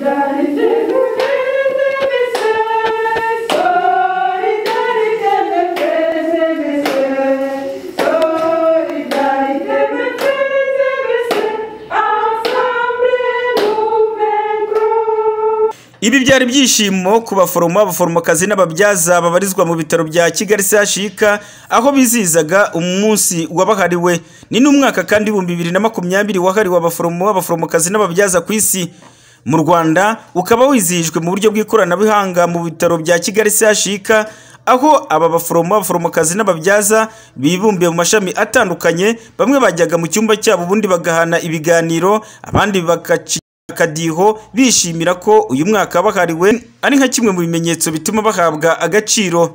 Ibi byari byishimo ku baforomo, abaforomokazi n'ababyaza babarizwa mu bitaro bya Kigali CHK aho bizizaga umunsi wabahariwe. Ni n'umwaka kandi 2020 wahariwe abaforomo, abaforomokazi n'ababyaza ku isi. Mu Rwanda ukaba wizihijwe mu buryo bw'ikoranabuhanga mu bitaro bya Kigali CHK aho aba baforomo, abaforomokazi n'ababyaza bibumbiye mu mashami atandukanye. Bamwe bajyaga mu cyumba cyabo ubundi bagahana ibiganiro, abandi akadiho bishimira ko uyu mwaka bahariwe ari nka kimwe mu bimenyetso bituma bahabwa agaciro.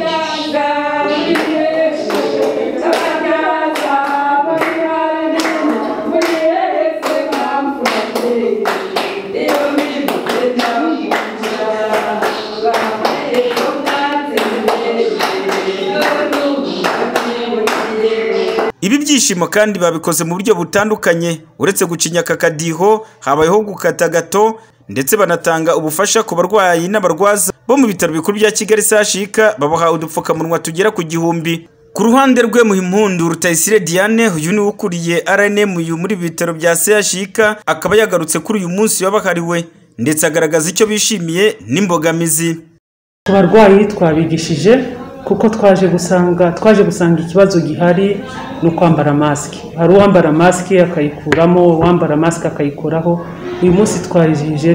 Ibi byishimo kandi babikoze mu buryo butandukanye. Uretse gucinya akadiho, habayeho gukata gato ndetse banatanga ubufasha ku barwayi n'abarwaza bo mu bitaro bikuru bya Kigali CHK, babaha udupfukamunwa tugera ku 1000. Ku ruhande rwe Muhimpundu Rutayisire Diane, uyu ni ukuriye RNM muri bitaro bya CHK, akaba yagarutse kuri uyu munsi wabahariwe ndetse agaragaza icyo bishimiye n'imbogamizi. Ku barwayi twabigishije kuko twaje gusanga ikibazo gihari no kwambara mask. Hari uwambara mask akayikuramo, uwambara mask akayikoraho. Uyu munsi twarijije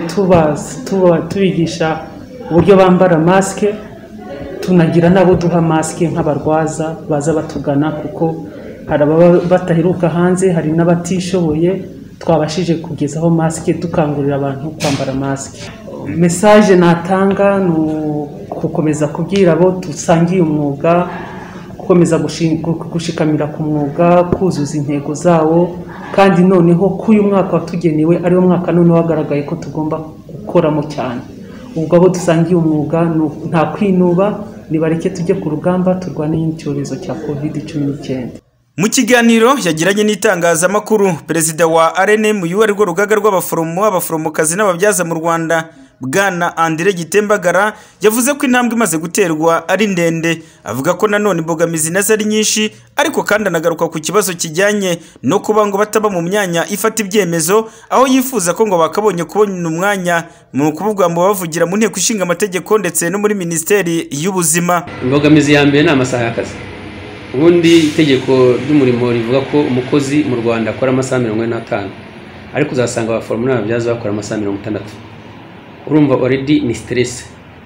tubigisha uburyo bambara mask, tunagira nabo duha mask nk'abarwaza baza batugana kuko hari ababa bataheruka hanze, hari n'abatishoboye. Twabashije kugezaho mask dukangurira abantu kwambara mask. Message natanga no gukomeza kubwira abo dusangiye umwuga, gukomeza gushikamira ku mwuga, kuzuza intego zawo, kandi noneho k'uyu mwaka watugenewe ari wo mwaka none wagaragaye ko tugomba gukoramo cyane. Ubwo abo dusangiye umwuga nta kwinuba, nibareke tujye ku rugamba turwane n'icyorezo cya COVID-19. Mu kiganiro yagiranye n'itangazamakuru, perezida wa RNM ari rwo rugaga rw'abaforomo, abaforomokazi n'ababyaza mu Rwanda, Bwana Andire Gitembagara, yavuze ko intambwe imaze guterwa ari ndende. Avuga ko nanone imbogamizi nazo ari nyinshi, ariko kandi anagaruka ku kibazo kijyanye no kuba ngo bataba mu myanya ifata ibyemezo, aho yifuza ko ngo bakabonye kubona umwanya mu kuvuga ngo bavugira mu nteko ishinga amategeko ndetse no muri Minisiteri y'Ubuzima. Imbogamizi ya mbere ni amasaha y'akazi. Ubundi itegeko ry'umurimo rivuga ko umukozi mu Rwanda akora amasaha 45, ariko uzasanga abaforomo n'ababyaza bakora amasaha 60. Urumva already ni stress.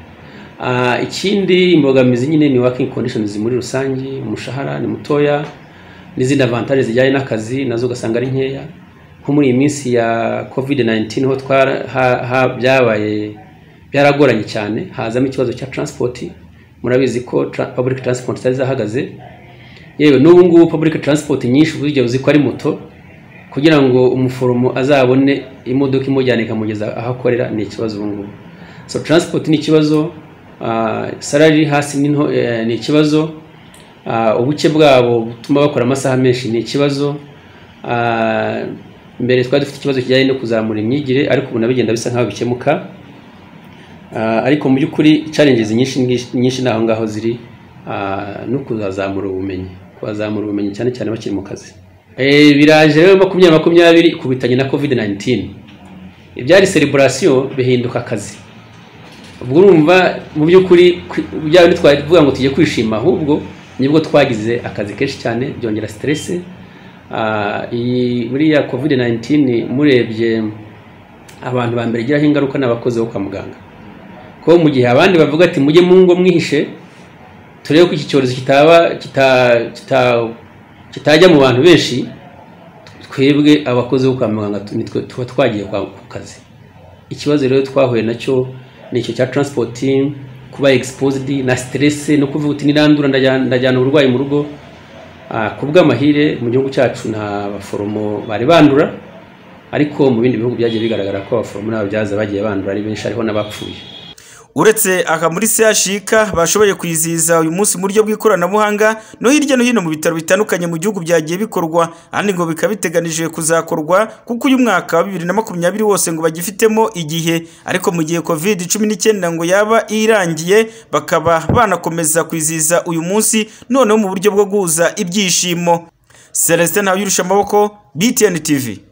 Ikindi imbogamizi nyine ni working conditions muri rusangi, umushahara ni mutoya, n'izindi avantages zijyanye n'akazi nazo ugasanga ari nkeya. Nko muri iyi minsi ya COVID-19 ho byaragoranye cyane, hazamo ikibazo cya transport. Murabizi ko public transport zahagaze. Yewe n'ubu ngubu public transport nyinshi buryo uzi ko ari moto, kugira ngo umuforomo azabone imodoka imujyana ikamugeza aho akorera ni ikibazo ubu ngubu. So transport ni ikibazo, salary hasi ni ikibazo, ubuke bwabo butuma bakora amasaha menshi ni ikibazo. Mbere twari dufite ikibazo kijyanye no kuzamura imyigire, ariko ubu nabigenda bisa nkaho bikemuka. Ariko mu by'ukuri challenges nyinshi naho ngaho ziri, no kuzamura ubumenyi cyane cyane bakiri mu kazi. Biraje rero 2020 kubitanye na COVID-19. Ibyari celebration bihinduka akazi. Ubwo urumva mu by'ukuri byaba twavuga ngo tujye kwishima, ahubwo nibwo twagize akazi kenshi cyane, byongera stress. Muri ya COVID-19 murebye abantu bambere giraho ingaruka n'abakozi bo kwa muganga. Ko mu gihe abandi bavuga ati mujye mu ngo mwihishe turebe ko iki cyorezo kitajya mu bantu benshi, twebwe abakozi bo kwa muganga tuba twagiye ku kazi. Ikibazo rero twahuye nacyo ni icyo cya transporting, kuba exposed na stress no kuvuga uti nirandura ndajyana uburwayi mu rugo. Kubw'amahire mu gihugu cyacu nta baforomo bari bandura, ariko mu bindi bihugu byagiye bigaragara ko abaforomo n'ababyaza bagiye bandura ari benshi, ariho n'abapfuye. Uretse aha muri CHK bashoboye kwizihiza uyu munsi mu buryo bw'ikoranabuhanga, no hirya no hino mu bitaro bitandukanye mu gihugu byagiye bikorwa, kandi ngo bikaba biteganijwe kuzakorwa kuko uyu mwaka wa 2020 wose ngo bagifitemo igihe, ariko mu gihe COVID-19 ngo yaba irangiye bakaba banakomeza kwizihiza uyu munsi noneho mu buryo bwo guhuza ibyishimo. Celestin Ntawuyirusha amaboko, BTN TV.